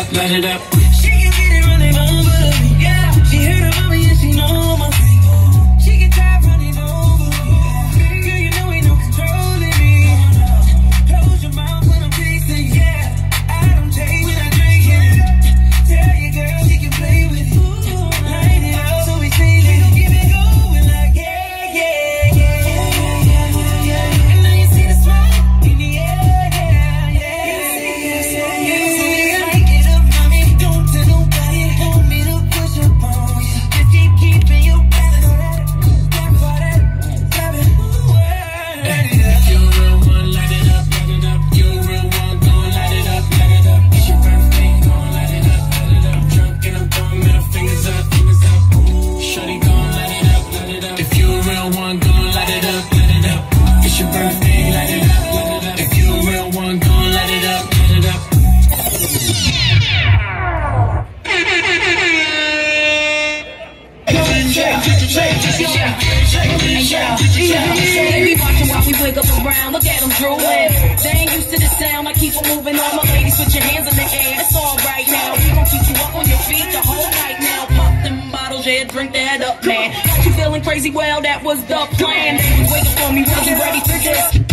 up, light it up. She can get it running over me. Yeah, she heard about me and she know my. She can try running over me. Girl, you know ain't no controlling me. Close your mouth when I'm tasting. Yeah, I don't take when I drink it. Tell your girl she can play with it. Light it up so we see it. Keep it going like yeah, yeah, yeah, yeah, yeah, yeah. And now you see the smoke in the air. Yeah, yeah, yeah, yeah. Light it up, mommy. Don't tell nobody. Want me to push up on you. Just keep keeping you balance. Grab for that, grab it. If you're a real one, light it up, light it up. You're a real one, gon' light it up, light it up. It's your birthday, gon' light it up, light it up. Drunk and I'm throwing middle fingers up, fingers up. Shorty gon' light it up, light it up. If you're a real one, gon' light it up, light it up. It's your birthday, light it up, light it up. If you're a real one, gon' light it up, light it up. They be watching while we wiggle around. Look at them drooling. They ain't used to the sound. I keep on moving. All my ladies, put your hands in the air. It's all right now. We gon' keep you up on your feet the whole night now. Pop them bottles, yeah, drink that up, man. Got you feeling crazy? Well, that was the plan. They was waiting for me. Was you ready for this?